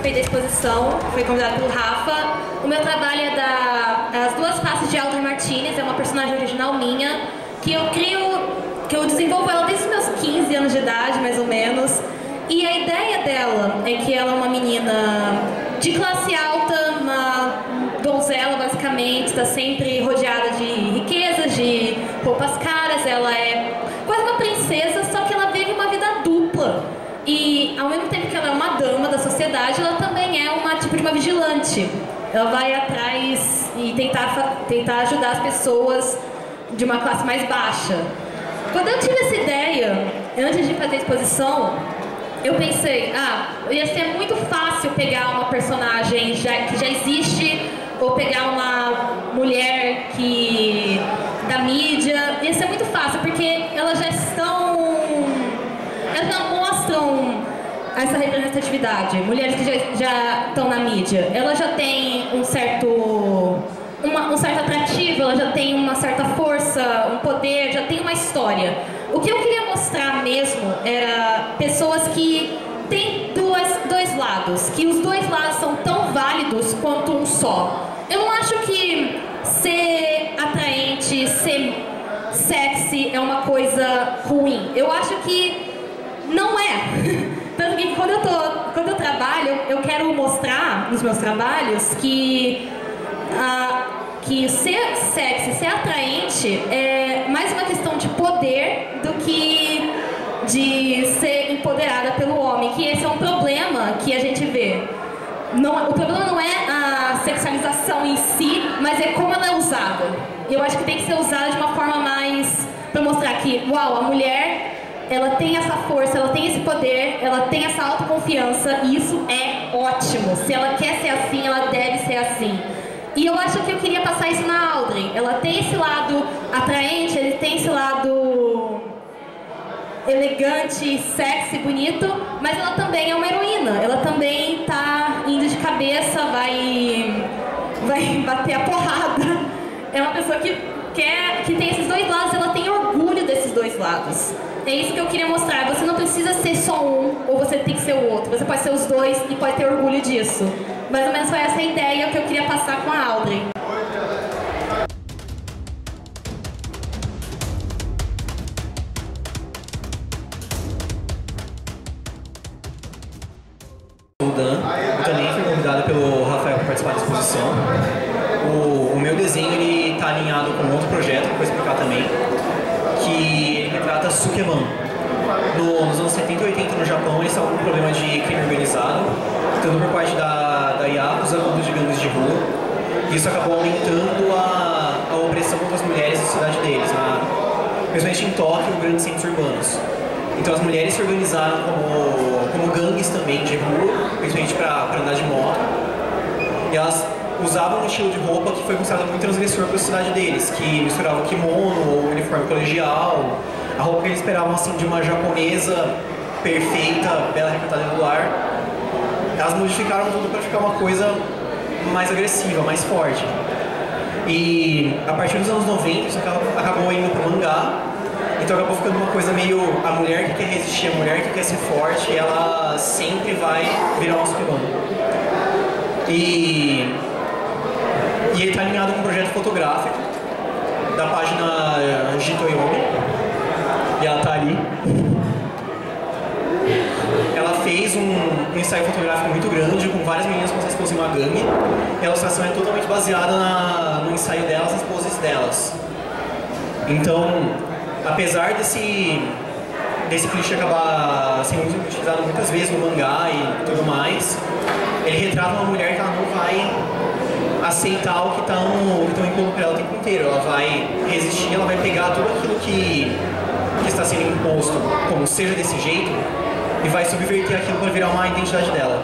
participei da exposição, fui convidada pelo Rafa. O meu trabalho é As Duas Faces de Audrey Martinez, é uma personagem original minha, que eu desenvolvo ela desde os meus 15 anos de idade, mais ou menos. E a ideia dela é que ela é uma menina de classe alta, uma donzela basicamente, está sempre rodeada de riquezas, de roupas caras, ela é quase uma princesa, só que ela vive uma vida dupla. E ao mesmo tempo que ela é uma dama da sociedade, ela também é tipo de uma vigilante. Ela vai atrás e tentar ajudar as pessoas de uma classe mais baixa. Quando eu tive essa ideia, antes de fazer a exposição, eu pensei, ia ser muito fácil pegar uma personagem que já existe, ou pegar uma mulher da mídia. Ia ser muito fácil, porque elas não mostram essa representatividade. Mulheres que já estão na mídia, elas já têm um certo atrativo, ela já tem uma certa força, um poder, já tem uma história. O que eu queria mostrar mesmo era pessoas que têm dois lados, que os dois lados são tão válidos quanto um só. Eu não acho que ser atraente, ser sexy é uma coisa ruim. Eu acho que não é. Tanto que quando eu trabalho, eu quero mostrar nos meus trabalhos que ser sexy, ser atraente é mais uma questão de poder do que de ser empoderada pelo homem, que esse é um problema que a gente vê. O problema não é a sexualização em si, mas é como ela é usada. Eu acho que tem que ser usada de uma forma mais para mostrar que, uau, a mulher, ela tem essa força, ela tem esse poder, ela tem essa autoconfiança, e isso é ótimo. Se ela quer ser assim, ela deve ser assim. E eu acho que eu queria passar isso na Audrey. Ela tem esse lado atraente, ele tem esse lado elegante, sexy, bonito, mas ela também é uma heroína. Ela também tá indo de cabeça, vai bater a porrada. É uma pessoa que tem esses dois lados, ela tem orgulho desses dois lados. É isso que eu queria mostrar. Você não precisa ser só um, ou você tem que ser o outro. Você pode ser os dois e pode ter orgulho disso. Mais ou menos foi essa a ideia que eu queria passar com a Audrey. Eu também fui convidado pelo Rafael para participar da exposição. O meu desenho está alinhado com outro projeto, que eu vou explicar também, que ele retrata Sukeban. Nos anos 70 e 80 no Japão, eles estavam com um problema de crime organizado, tanto por parte da Yakuza quanto de gangues de rua. Isso acabou aumentando a opressão contra as mulheres na cidade deles, principalmente em Tóquio e grandes centros urbanos. Então as mulheres se organizaram como gangues também de rua, principalmente para andar de moto. E elas usavam um estilo de roupa que foi considerado muito transgressor para a sociedade deles, que misturava kimono ou uniforme colegial, a roupa que eles esperavam assim de uma japonesa perfeita, bela, recatada e regular. Elas modificaram tudo para ficar uma coisa mais agressiva, mais forte. E a partir dos anos 90 isso acabou indo para o mangá. Então acabou ficando uma coisa meio a mulher que quer resistir, a mulher que quer ser forte, ela sempre vai virar um Sukeban. E ele está alinhado com um projeto fotográfico da página Jitoyomi. E ela está ali. Ela fez um ensaio fotográfico muito grande, com várias meninas como se fossem uma gangue. E a ilustração é totalmente baseada no ensaio delas, nas poses delas. Então, apesar desse clichê acabar sendo utilizado muitas vezes no mangá e tudo mais, ele retrata uma mulher que ela não vai aceitar o que estão impondo para ela o tempo inteiro. Ela vai resistir, ela vai pegar tudo aquilo que está sendo imposto como seja desse jeito e vai subverter aquilo para virar uma identidade dela.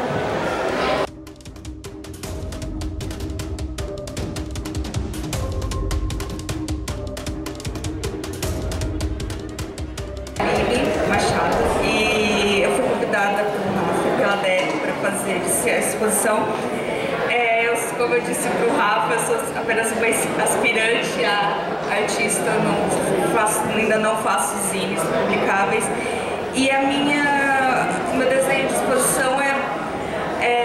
E eu fui convidada pela DEC para fazer a exposição. Como eu disse para o Rafa, eu sou apenas uma aspirante a artista, ainda não faço zines publicáveis. E o meu desenho de exposição é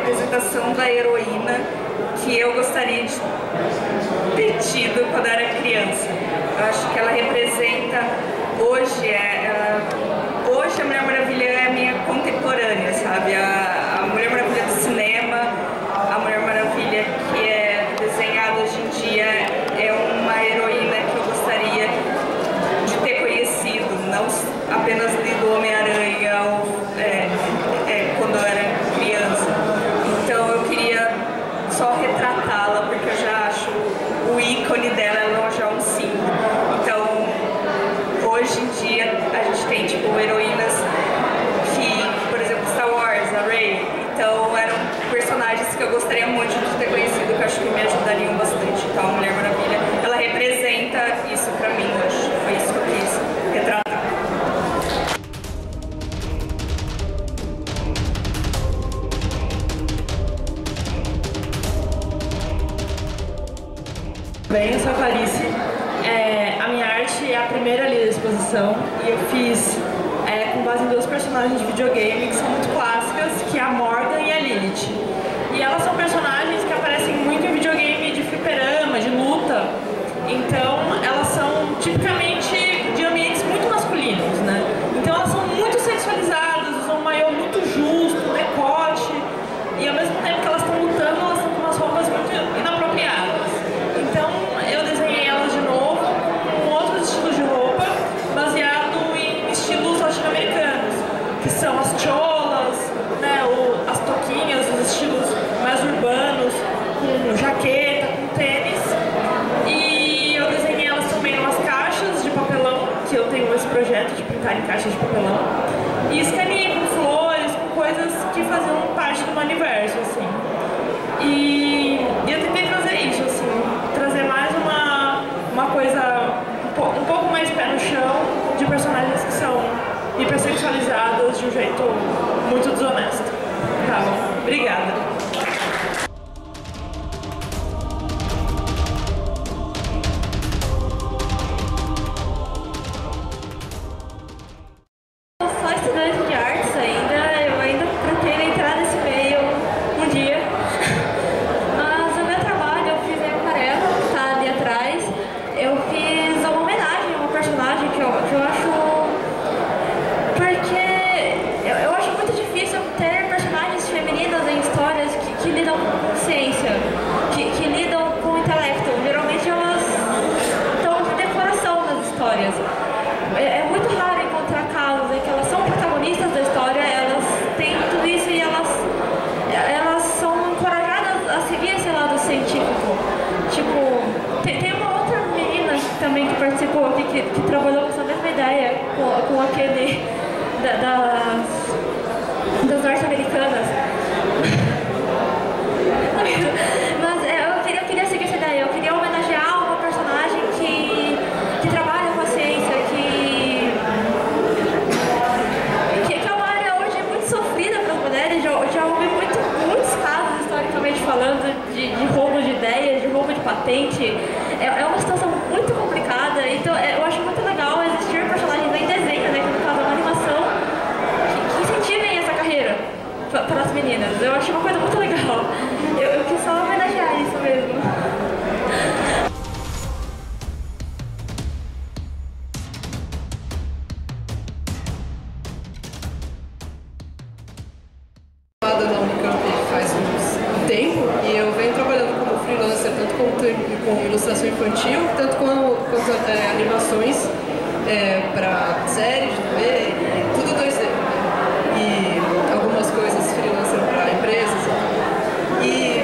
representação da heroína que eu gostaria de ter tido quando eu era criança. Eu acho que ela representa, hoje a Mulher Maravilha é a minha contemporânea, sabe? A Mulher Maravilha do cinema, a Mulher Maravilha que é desenhada hoje em dia é uma heroína que eu gostaria de ter conhecido, não apenas do Homem-Aranha quando eu era criança. Então eu queria só retratá-la, porque eu já acho o ícone dela, ela já é um símbolo. Então, hoje em dia, a gente tem tipo heroínas que, por exemplo, Star Wars, a Rey, então eram personagens que eu gostaria muito de ter conhecido, que eu acho que me ajudariam bastante. Então, a Mulher Maravilha, ela representa isso pra mim hoje. Foi isso que eu quis retratar. Bem, eu sou a Clarice. A minha arte é a primeira ali da exposição e eu fiz com base em duas personagens de videogame que são muito clássicas, que é a Morgan e a Lilith. E elas são personagens que aparecem muito em videogame de fliperama, de luta. Então elas são tipicamente de ambientes muito masculinos, né? Então elas são muito sexualizadas, usam um maiô muito justo, decote, e ao mesmo tempo que elas estão lutando, elas estão com umas roupas muito inapropriadas. Então eu desenhei elas de novo com outros estilos de roupa, baseado em estilos latino-americanos, que são as cholas, né, as toquinhas, os estilos mais urbanos, com jaqueta, com tênis. E eu desenhei elas também em umas caixas de papelão, que eu tenho esse projeto de pintar em caixas de papelão. E escaneei com flores, com coisas que faziam parte do meu universo, assim. E eu tentei trazer isso, assim, trazer mais uma coisa um pouco mais pé no chão, de personagens que são hipersexualizadas de um jeito muito desonesto. Tá bom? Obrigada. Só estudante de artes ainda, eu ainda pretendo entrar nesse meio um dia. Mas o meu trabalho eu fiz em aquarela, tá ali atrás. Eu fiz uma homenagem a uma personagem que eu acho... Porque eu acho muito difícil ter personagens femininas em histórias que lidam com consciência, que lidam com o intelecto. Geralmente elas estão de decoração nas histórias. É muito raro encontrar casos em que elas são protagonistas da história, elas têm tudo isso e elas são encorajadas a seguir esse lado científico. Tipo, tem uma outra menina também que participou aqui, que trabalhou com essa mesma ideia, com aquele das norte-americanas. Mas eu queria seguir essa ideia, eu queria homenagear uma personagem que trabalha com a ciência, que é uma área hoje muito sofrida para as mulheres. Já ouvi muitos casos, historicamente falando, de roubo de ideias, de roubo de patente. É uma situação muito complicada, então eu acho muito legal existir personagens em desenho, né, que no caso é uma animação, que incentivem essa carreira para as meninas. Eu acho uma coisa muito legal. Eu quis só homenagear isso mesmo. Na Unicamp faz um tempo e eu venho trabalhando como freelancer tanto com ilustração infantil, tanto com animações para séries de TV e tudo 2D. E algumas coisas freelancer para empresas. E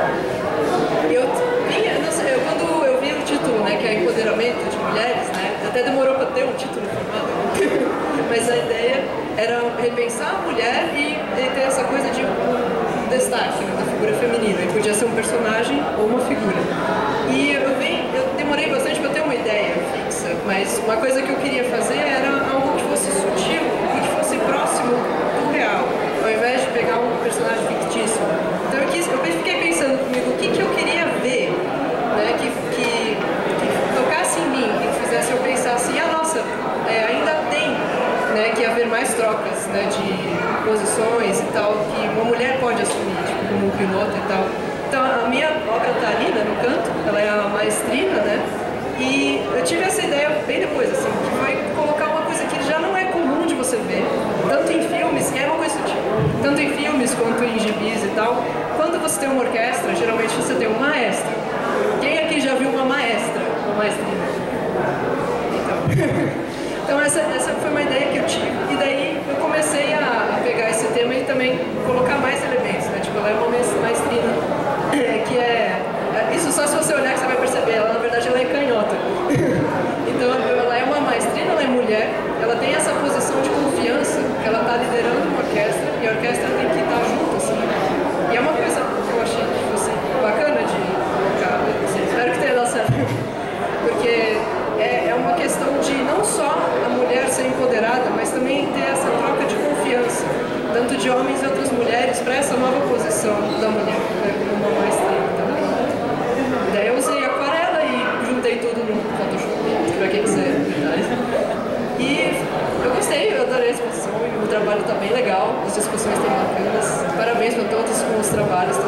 quando eu vi o título, né, que é Empoderamento de Mulheres, né, até demorou para ter um título formado, mas a ideia era repensar a mulher e ter essa coisa de um destaque, né, da figura feminina. E podia ser um personagem ou uma figura. E eu demorei bastante para ter uma ideia fixa, mas uma coisa que eu queria fazer era algo que fosse sutil e que fosse próximo do real, ao invés de pegar um personagem fictício. Então eu fiquei pensando comigo o que eu queria ver, né, que tocasse em mim, que fizesse eu pensar assim, nossa, ainda tem né, que ia haver mais trocas, né, de posições e tal, que uma mulher pode assumir, tipo, como um piloto e tal. Então a minha obra está ali, né, no canto, ela é a maestrina, né, e eu tive essa ideia bem depois, assim, que foi colocar uma coisa que já não é comum de você ver, tanto em filmes, é uma coisa sutil, tanto em filmes quanto em gibis e tal. Quando você tem uma orquestra, geralmente você tem um maestro. Quem aqui já viu uma maestra? Uma maestrina? Então essa foi uma ideia que eu tive, e daí eu comecei a pegar esse tema e também colocar mais elementos, né? Tipo, ela é uma maestrina, que isso só se você olhar que você vai perceber, ela na verdade ela é canhota. Então ela é uma maestrina, ela é mulher, ela tem essa posição de confiança, que ela está liderando uma orquestra, e a orquestra tem que estar junto, assim. E é uma coisa que eu achei que fosse bacana de colocar, espero que tenha dado certo, porque é uma questão de não só a mulher ser empoderada, mas também ter essa troca de confiança, tanto de homens e outras mulheres, para essa nova posição da mulher, né, como uma maestrina também. E daí eu usei aquarela e juntei tudo no Photoshop, para quem quiser. E eu gostei, eu adorei a exposição, e o trabalho está bem legal, as discussões estão bacanas. Parabéns para todos com os trabalhos.